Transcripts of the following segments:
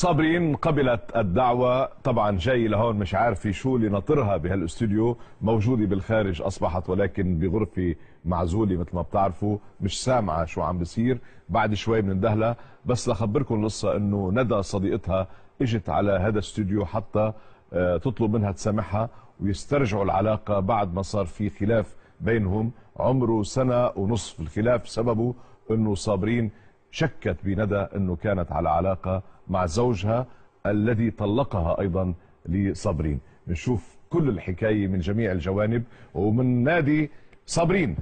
صابرين قبلت الدعوة، طبعا جاي لهون مش عارفة شو اللي ناطرها بهالاستوديو، موجودة بالخارج أصبحت ولكن بغرفة معزولة مثل ما بتعرفوا، مش سامعة شو عم بصير. بعد شوي بنندهلها، بس لخبركم القصة إنه ندى صديقتها اجت على هذا الاستوديو حتى تطلب منها تسامحها ويسترجعوا العلاقة بعد ما صار في خلاف بينهم عمره سنة ونصف. الخلاف سببه إنه صابرين شكت بندى انه كانت على علاقه مع زوجها الذي طلقها ايضا لصابرين. بنشوف كل الحكايه من جميع الجوانب ومن نادي صابرين.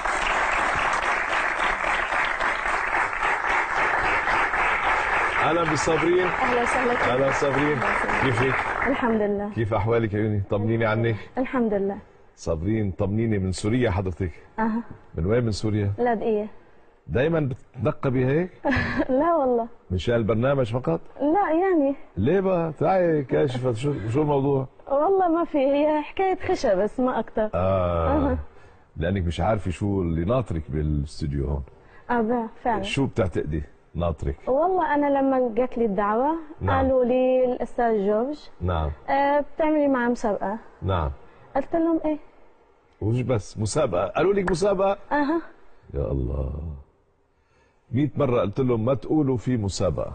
اهلا بصابرين. اهلا وسهلا. اهلا صابرين، كيفك؟ الحمد لله. كيف احوالك يا عيوني؟ طمنيني عنك. الحمد لله. صابرين طمنيني، من سوريا حضرتك؟ اها. من وين من سوريا؟ لاذقية. دايما بتتنقبي هيك؟ لا والله. مشان البرنامج فقط؟ لا يعني. ليه بقى؟ تعي كاشفة، شو الموضوع؟ والله ما في، هي حكاية خشة بس ما أكتر. لأنك مش عارفة شو اللي ناطرك بالاستوديو هون. فعلا. شو بتعتقدي ناطرك؟ والله أنا لما جات لي الدعوة قالوا لي الأستاذ جورج نعم بتعملي معه مسابقة. نعم. قلت لهم إيه؟ وش بس مسابقة؟ قالوا لك مسابقة؟ أها. يا الله، 100 مرة قلت لهم ما تقولوا في مسابقة.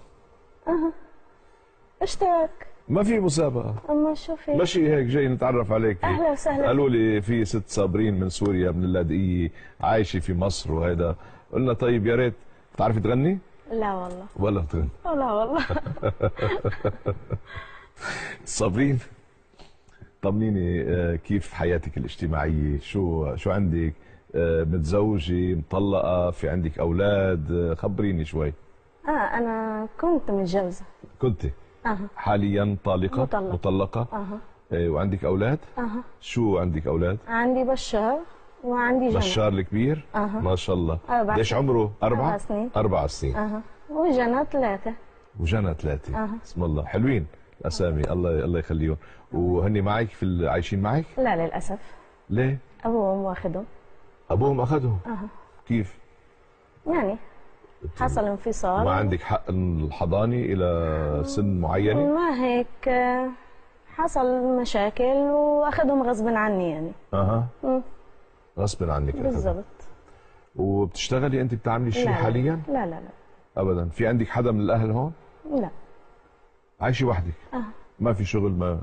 اشترك. ما في مسابقة. أما شو في؟ ماشي هيك جاي نتعرف عليك. أهلا وسهلا. قالوا لي في ست صابرين من سوريا من اللاذقية عايشة في مصر وهيدا. قلنا طيب يا ريت. بتعرفي تغني؟ لا والله. ولا بتغني؟ لا والله. صابرين طمنيني، كيف حياتك الاجتماعية؟ شو عندك؟ متزوجة، مطلقة، في عندك أولاد؟ خبريني شوي. أنا كنت متجوزة. كنت؟ حاليا طالقة؟ مطلقة. وعندك أولاد؟ شو عندك أولاد؟ عندي بشار وعندي جنى. بشار الكبير؟ ما شاء الله. ليش عمره 4 سنين. 4 سنين. وجنى 3. وجنى 3. اسم الله، حلوين الأسامي، الله يخليهم. وهني معك عايشين معك؟ لا للأسف. ليه؟ أبوهم واخدهم. أبوهم أخذهم؟ كيف؟ يعني حصل انفصال. ما عندك حق الحضانة إلى سن معينة؟ ما هيك، حصل مشاكل واخدهم غصب عني يعني. غصب عنك. بالضبط. وبتشتغلي أنت، بتعملي شيء حاليا؟ لا لا لا أبدا. في عندك حدا من الأهل هون؟ لا. عايشة وحدك؟ ما في شغل؟ ما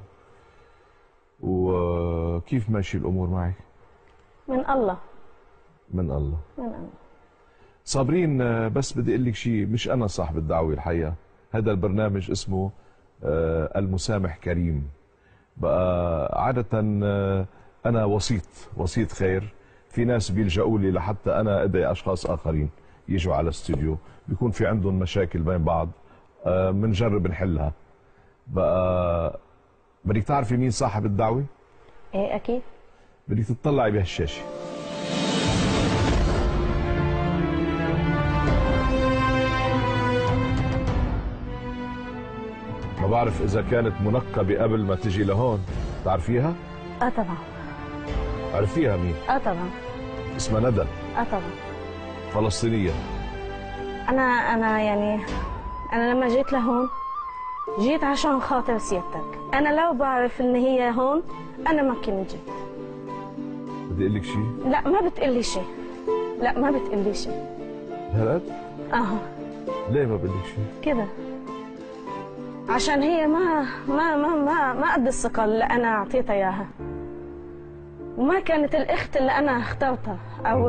وكيف ماشي الأمور معك؟ من الله. من الله. من الله. صابرين، بس بدي اقول لك شيء، مش انا صاحب الدعوه الحقيقه، هذا البرنامج اسمه المسامح كريم. بقى عاده انا وسيط خير، في ناس بيلجأوا لي لحتى انا ادعي اشخاص اخرين يجوا على الاستوديو، بيكون في عندهم مشاكل بين بعض، بنجرب نحلها. بقى بدك تعرفي مين صاحب الدعوه؟ ايه اكيد. بدك تطلعي بهالشاشه. ما بعرف إذا كانت منقبة قبل ما تجي لهون، تعرفيها؟ طبعا. عرفيها مين؟ طبعا. اسمها ندى. طبعا. فلسطينية. أنا يعني أنا لما جيت لهون جيت عشان خاطر سيادتك، أنا لو بعرف إن هي هون أنا ما كنت جيت. بدي أقول لك شيء؟ لا ما بتقلي شيء. لا ما بتقلي شيء. هلأت؟ ليه ما بقول لك شيء؟ كده. عشان هي ما قد الثقة اللي أنا أعطيتها إياها، وما كانت الأخت اللي أنا اخترتها أو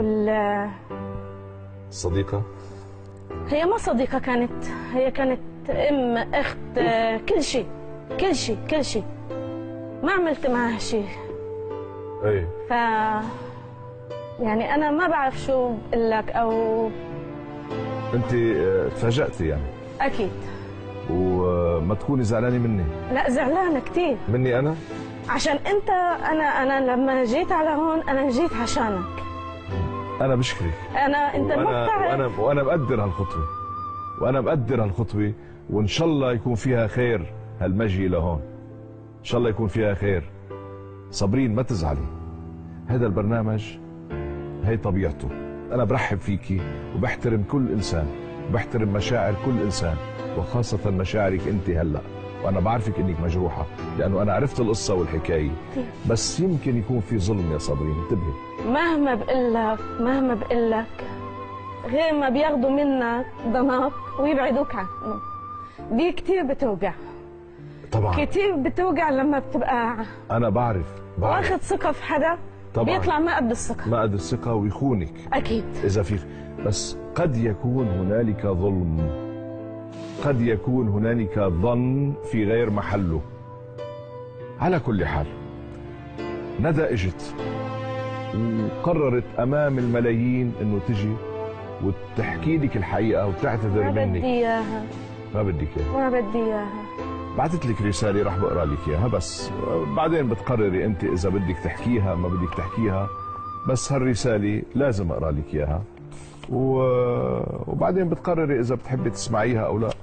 الصديقة. هي ما صديقة كانت، هي كانت أم، أخت، كل شيء كل شيء كل شيء. ما عملت معها شيء. إيه. يعني أنا ما بعرف شو بقول لك أو. أنت تفاجأتي يعني؟ أكيد. وما تكوني زعلانة مني؟ لا زعلانة كثير. مني أنا؟ عشان أنت، أنا لما جيت على هون أنا جيت عشانك. أنا بشكرك. أنت ما بتعرف. وأنا مقدر هالخطوة، وإن شاء الله يكون فيها خير هالمجي لهون. إن شاء الله يكون فيها خير. صابرين ما تزعلي، هذا البرنامج هي طبيعته. أنا برحب فيكي وبحترم كل إنسان بحترم مشاعر كل انسان، وخاصه مشاعرك انت هلا، وانا بعرفك انك مجروحه لانه انا عرفت القصه والحكايه، بس يمكن يكون في ظلم يا صابرين، انتبهي. مهما بقول لك غير ما بياخذوا منك ضناب ويبعدوك عنه، دي كثير بتوجع. طبعا كثير بتوجع لما بتبقى انا بعرف واخذ ثقه في حدا طبعا بيطلع ما قد الثقه، ما قد الثقه ويخونك اكيد اذا في، بس قد يكون هنالك ظلم، قد يكون هنالك ظن في غير محله. على كل حال ندى اجت وقررت امام الملايين انه تجي وتحكي لك الحقيقه وتعتذر منك. ما بدي اياها. ما بدك اياها؟ ما بدي اياها. بعثت لك رساله رح بقرا لك اياها، بس بعدين بتقرري انت اذا بدك تحكيها ما بدك تحكيها، بس هالرساله لازم اقرا لك اياها وبعدين بتقرري اذا بتحبي تسمعيها او لا.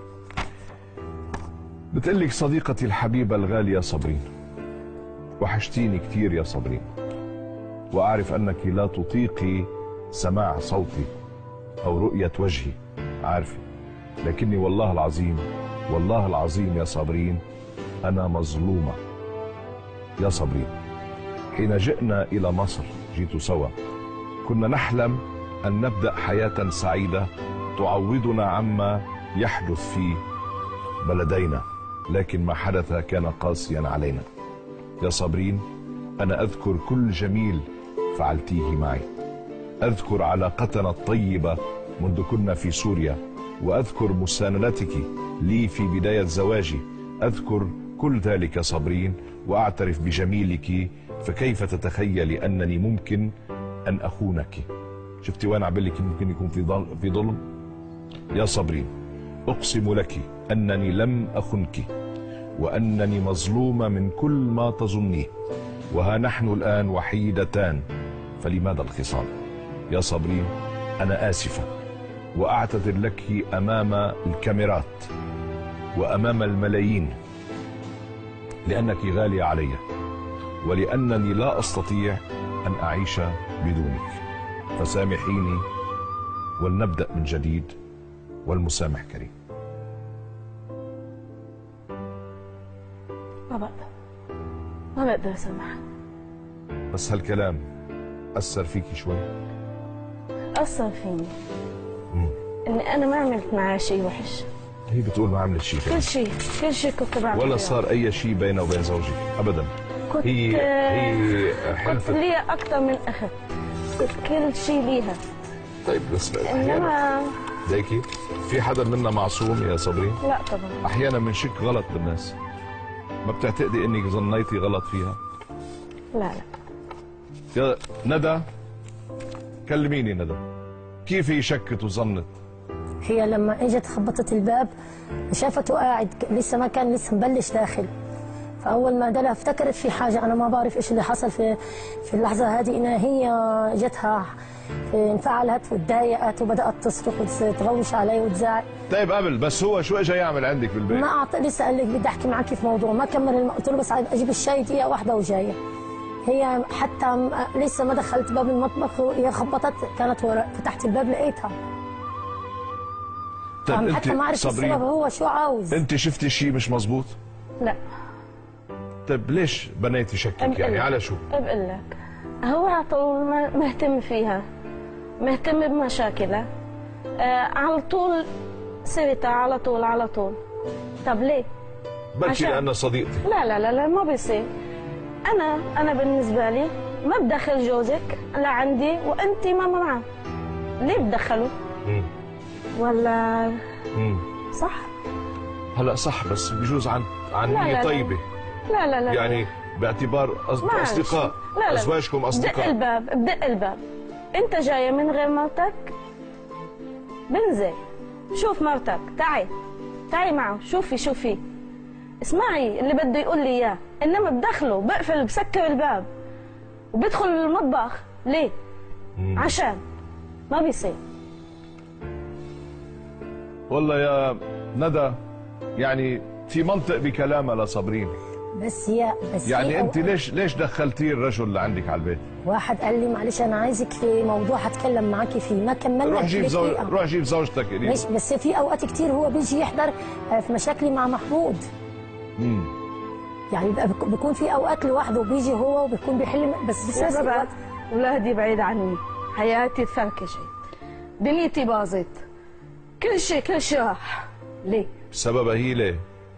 بتقلك صديقتي الحبيبه الغاليه صابرين، وحشتيني كثير يا صابرين، واعرف انك لا تطيقي سماع صوتي او رؤيه وجهي، عارفه، لكني والله العظيم والله العظيم يا صابرين انا مظلومه. يا صابرين، حين جئنا الى مصر جيتوا سوا، كنا نحلم ان نبدا حياه سعيده تعوضنا عما يحدث في بلدينا، لكن ما حدث كان قاسيا علينا. يا صابرين، انا اذكر كل جميل فعلتيه معي، اذكر علاقتنا الطيبه منذ كنا في سوريا، واذكر مساندتك لي في بدايه زواجي، اذكر كل ذلك يا صابرين، واعترف بجميلك، فكيف تتخيلي انني ممكن ان اخونك؟ شفتي وين عم لك ممكن يكون في ظلم؟ يا صابرين، اقسم لك انني لم اخنك، وانني مظلومه من كل ما تظنيه، وها نحن الان وحيدتان، فلماذا الخصام؟ يا صابرين، انا اسفه واعتذر لك امام الكاميرات وامام الملايين، لانك غاليه علي، ولانني لا استطيع ان اعيش بدونك، فسامحيني ولنبدا من جديد، والمسامح كريم. ما بقدر اسامحك. بس هالكلام اثر فيكي شوي؟ اثر فيني اني انا ما عملت معاه شيء وحش. هي بتقول ما عملت شيء. كل شيء كنت بعمله، ولا صار اي شيء بينه وبين زوجك ابدا. كنت هي حلفت كنت لي اكثر من اخت، كنت كل شيء ليها. طيب بس انما ليكي في حدا منا معصوم يا صابرين؟ لا طبعا. احيانا بنشك غلط بالناس. ما بتعتقدي انك ظنيتي غلط فيها؟ لا يا ندى، كلميني ندى، كيف هي شكت وظنت؟ هي لما اجت خبطت الباب شافته قاعد لسه ما كان لسه مبلش داخل، فاول ما دلها افتكرت في حاجه، انا ما بعرف ايش اللي حصل في اللحظه هذه، انها هي جتها انفعلت وتضايقت وبدات تصرخ وتغوش علي وتزعق. طيب قبل بس هو شو اجى يعمل عندك بالبيت؟ ما لسه قال لك بدي احكي معك في موضوع، ما كمل قلت له بس اجيب الشاي دقيقه واحده وجايه. هي حتى لسه ما دخلت باب المطبخ وهي خبطت، كانت ورا، فتحت الباب لقيتها. طيب حتى ما عرفت السبب هو شو عاوز. انت شفتي شيء مش مزبوط؟ لا. طيب ليش بنيتي شكك يعني على شو؟ بقول لك هو على طول مهتم فيها، مهتم بمشاكلها، على طول سيرتها على طول. طب ليه؟ بركي لأنها صديقتي. لا ما بيصير. أنا بالنسبة لي ما بدخل جوزك لعندي وأنت ما معه. ليه بدخله؟ ولا صح؟ هلا صح، بس بجوز عن نية طيبة. لا يعني باعتبار أصدقاء، أزواجكم أصدقاء. بدق الباب. أنت جاية من غير مرتك؟ بنزل شوف مرتك، تعي معه، شوفي اسمعي اللي بده يقول لي اياه، انما بدخله بقفل بسكر الباب وبدخل المطبخ ليه؟ عشان ما بيصير. والله يا ندى يعني في منطق بكلامها لصابرين، بس يعني انت ليش دخلتيه الرجل اللي عندك على البيت؟ واحد قال لي معلش انا عايزك في موضوع هتكلم معاكي فيه، ما كملنا. روح جيب زوجتك. ماشي، بس في اوقات كتير هو بيجي يحضر في مشاكلي مع محمود. يعني بيكون في اوقات لوحده بيجي هو وبيكون بيحل، بس اولادي بعيد عني، حياتي تفركشت، دنيتي باظت، كل شيء راح. ليه؟ سببها هي ليه؟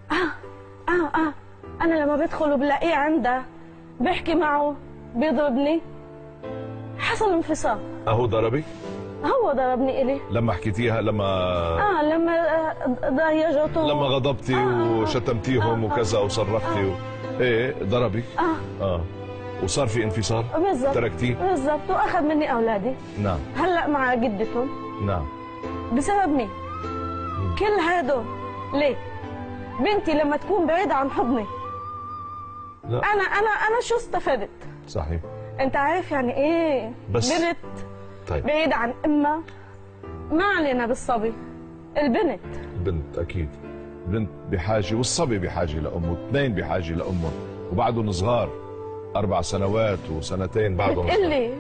انا لما بدخل وبلاقيه عنده بحكي معه بيضربني. حصل انفصال. هو ضربك؟ هو ضربني إلي لما حكيتيها؟ لما ضايجته، لما غضبتي وشتمتيهم وكذا وصرختي ايه ضربك؟ وصار في انفصال؟ بالضبط. تركتيه؟ بالضبط، واخذ مني اولادي. نعم. هلا مع جدتهم. نعم. بسبب مين؟ كل هادول ليه؟ بنتي لما تكون بعيدة عن حضني، لا. انا شو استفدت؟ صحيح. انت عارف يعني ايه بس بنت طيب بعيدة عن امها؟ ما علينا بالصبي، البنت اكيد بنت بحاجه، والصبي بحاجه لامه، اثنين بحاجه لامه، وبعدهم صغار 4 سنوات وسنتين بعدهم. بتقلي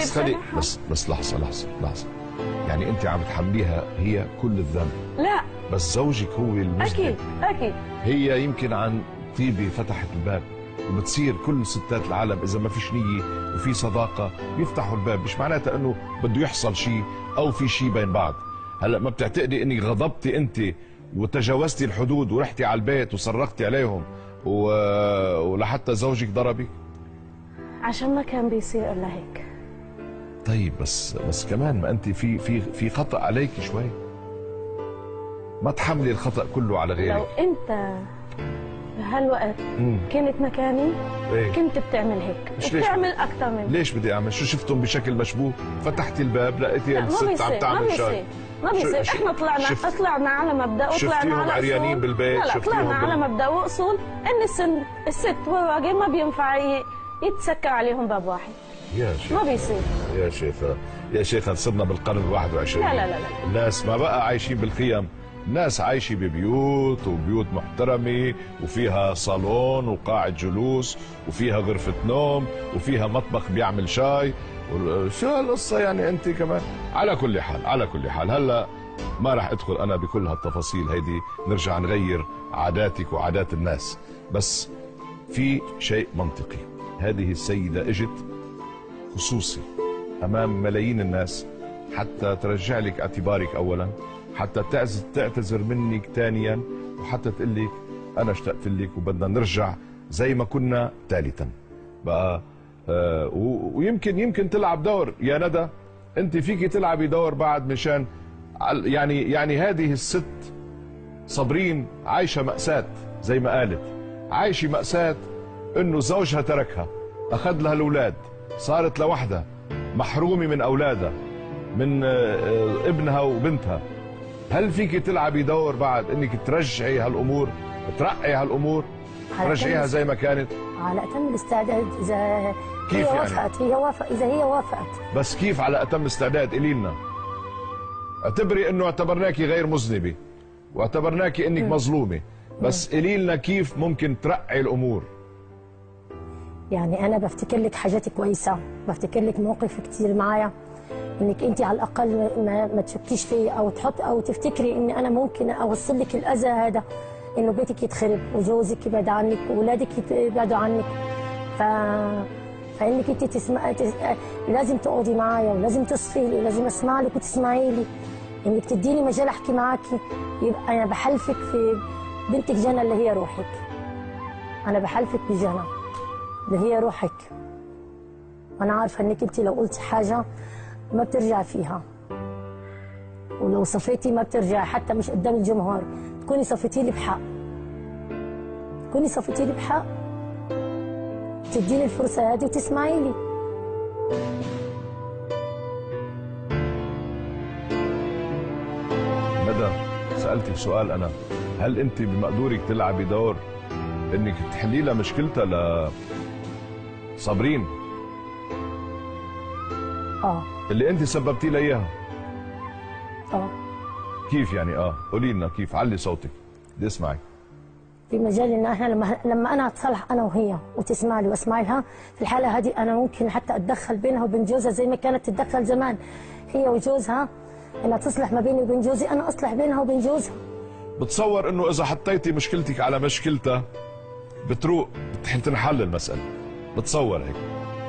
بس لحظه، يعني انت عم تحمليها هي كل الذنب؟ لا، بس زوجك هو المذنب. اكيد هي يمكن عن طيبه فتحت الباب، وبتصير كل ستات العالم اذا ما فيش نيه وفي صداقه بيفتحوا الباب، مش معناتها انه بده يحصل شيء او في شيء بين بعض. هلا ما بتعتقدي انك غضبتي انت وتجاوزتي الحدود ورحتي على البيت وصرختي عليهم ولحتى زوجك ضربك؟ عشان ما كان بيصير الا هيك. طيب بس كمان ما انت في خطأ عليك شوي، ما تحملي الخطأ كله على غيرك. لو انت بهالوقت كنت مكاني إيه؟ كنت بتعمل هيك، بتعمل اكثر مني. ليش بدي اعمل؟ شو شفتهم بشكل مشبوه؟ فتحتي الباب لقيتي الست عم تعمل شاي. ما بيصير. احنا طلعنا على مبدا، وطلعنا على عريانين بالبيت. لا طلعنا على مبدا واصول ان الست والراجل ما بينفع يتسكر عليهم باب واحد. يا شيخ ما بيصير يا شيخة صرنا بالقرن ال21. لا الناس ما بقى عايشين بالخيام، الناس عايشة ببيوت، وبيوت محترمة وفيها صالون وقاعة جلوس وفيها غرفة نوم وفيها مطبخ بيعمل شاي. شو هالقصة يعني انت كمان؟ على كل حال هلا ما راح ادخل انا بكل هالتفاصيل هيدي، نرجع نغير عاداتك وعادات الناس. بس في شيء منطقي، هذه السيدة اجت خصوصي امام ملايين الناس حتى ترجع لك اعتبارك اولا، حتى تعتذر منك ثانيا، وحتى تقول لك انا اشتقت لك وبدنا نرجع زي ما كنا ثالثا بقى. ويمكن تلعب دور يا ندى، انت فيكي تلعبي دور بعد مشان يعني هذه الست صابرين عايشه مأساة، زي ما قالت عايشه مأساة انه زوجها تركها، اخذ لها الاولاد، صارت لوحدها محرومه من اولادها، من ابنها وبنتها. هل فيك تلعبي دور بعد انك ترجعي هالامور، ترقعي هالامور، ترجعيها زي ما كانت؟ على اتم الاستعداد اذا كيف هي يعني؟ وافقت. اذا هي وافقت. بس كيف على اتم استعداد؟ قولي لنا. اعتبري انه اعتبرناكي غير مذنبه واعتبرناكي انك مظلومه، بس قولي لنا كيف ممكن ترقعي الامور. يعني انا بفتكر لك حاجات كويسه، بفتكر لك مواقف كثير معايا، انك انت على الاقل ما تشكيش فيا او تفتكري ان انا ممكن اوصل لك الاذى هذا، انه بيتك يتخرب وجوزك يبعد عنك واولادك يبعدوا عنك. فانك انت لازم تقعدي معايا ولازم تصفي لي ولازم اسمع لك وتسمعي لي، انك تديني مجال احكي معاكي. يبقى انا بحلفك في بنتك جنى اللي هي روحك، انا بحلفك بجنى اللي هي روحك. وانا عارفه انك انت لو قلتي حاجه ما بترجع فيها، ولو صفيتي ما بترجع، حتى مش قدام الجمهور، تكوني صفيتي لي بحق، تكوني صفيتي لي بحق، تديني الفرصه هذه وتسمعي لي. ندى، سالتك سؤال انا، هل انت بمقدورك تلعبي دور انك تحلي لها مشكلتها لصابرين؟ اللي انت سببتي لها اياها. كيف يعني؟ قولي لنا كيف، علي صوتك بدي اسمعك. في مجال ان احنا لما انا اتصالح انا وهي وتسمع لي واسمع لها، في الحاله هذه انا ممكن حتى اتدخل بينها وبين جوزها زي ما كانت تتدخل زمان هي وجوزها، انها تصلح ما بيني وبين جوزي، انا اصلح بينها وبين جوزها. بتصور انه اذا حطيتي مشكلتك على مشكلتها بتروق تنحل المساله، بتصور هيك.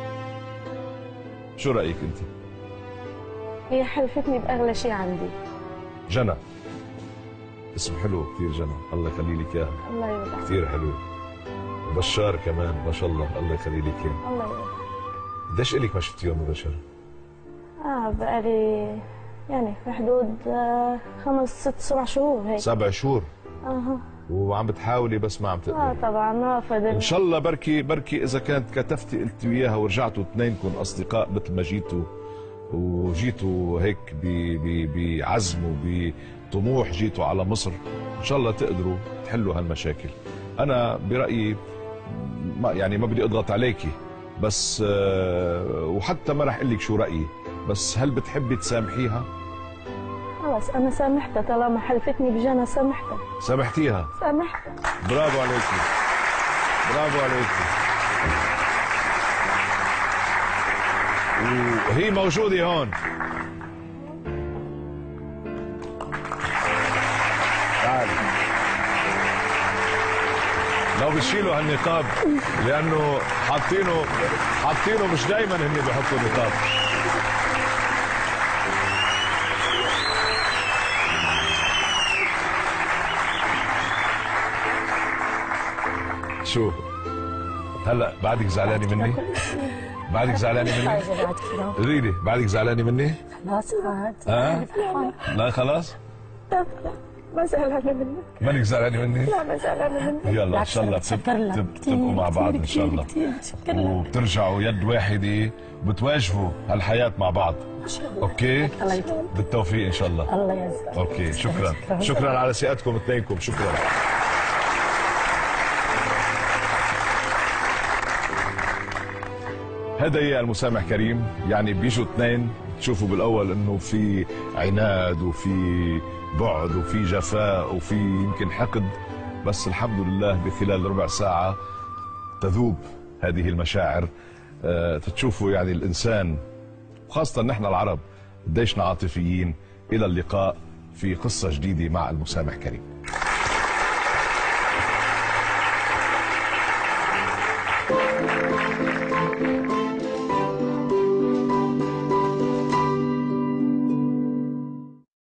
شو رايك انت؟ هي حلفتني باغلى شيء عندي. جنى، اسم حلو كثير جنى، الله يخلي لك اياها. الله يرضى. كثير حلو. وبشار كمان ما شاء الله، الله يخلي لك اياه. الله يرضى. قديش الك ما شفتيهم بشار؟ بقالي يعني في حدود 5 6 7 شهور هيك. 7 شهور. اها. وعم بتحاولي بس ما عم تقدري. طبعا ما فضل. ان شاء الله بركي اذا كانت كتفتي قلتي وياها ورجعتوا اثنينكم اصدقاء مثل ما جيتوا، وجيتوا هيك بعزم وبطموح، جيتوا على مصر، ان شاء الله تقدروا تحلوا هالمشاكل. انا برايي ما بدي اضغط عليكي، بس وحتى ما رح اقول لك شو رايي، بس هل بتحبي تسامحيها؟ خلص انا سامحتها طالما حلفتني بجنى، سامحتها. سامحتيها؟ سامحتها. برافو عليكي، برافو عليكي. وهي موجودة هون. تعالي. لو بتشيلوا هالنقاب لأنه حاطينه مش دايما هن بيحطوا نقاب. شو هلا بعدك زعلانة مني؟ بعدك زعلانة مني؟ قولي لي بعدك زعلانة مني؟ خلاص عاد. لا خلاص؟ لا ما زعلانة منك. مانك زعلانة مني؟ لا ما زعلانة منك. يلا ان شاء الله بتبقوا مع بعض ان شاء الله، وبترجعوا يد واحدة وبتواجهوا هالحياة مع بعض. اوكي؟ بالتوفيق ان شاء الله. الله يعزك. اوكي شكرا على ثقتكم اثنينكم، شكرا. هذا هي المسامح كريم، يعني بيجوا اثنين تشوفوا بالاول انه في عناد وفي بعد وفي جفاء وفي يمكن حقد، بس الحمد لله بخلال ربع ساعة تذوب هذه المشاعر. تشوفوا يعني الإنسان وخاصة نحن العرب قديشنا عاطفيين. إلى اللقاء في قصة جديدة مع المسامح كريم.